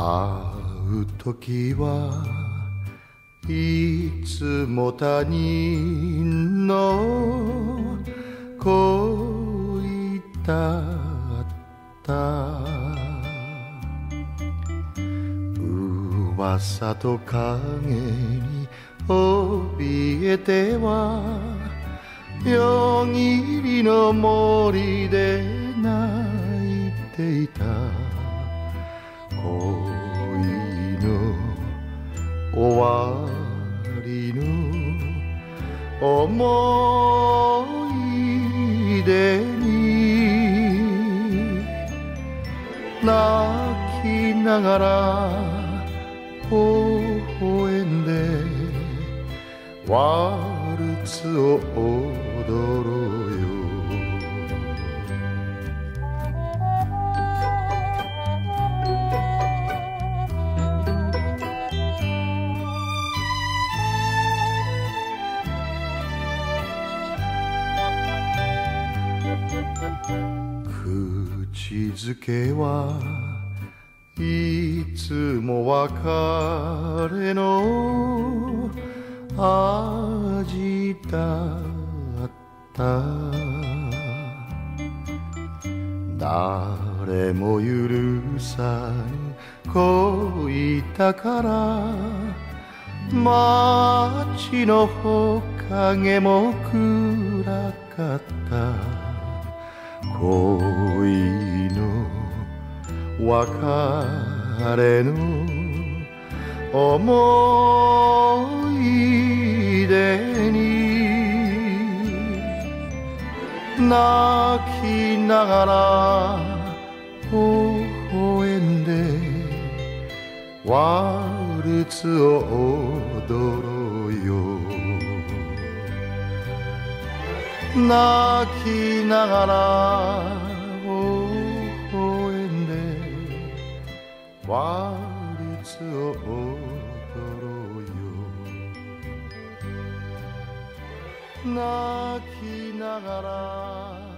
う時はいつも他人の恋だった噂と影に怯えては夜霧の森で泣いていた恋の終わりの思い出に泣きながら微笑んでワルツを踊ろうよ口づけはいつも別れの味だった誰も許さぬ恋だから街の木陰も暗かった恋の別れの思い出に泣きながら微笑んでワルツを踊ろうよ泣きながら微笑んでワルツを踊ろうよ泣きながら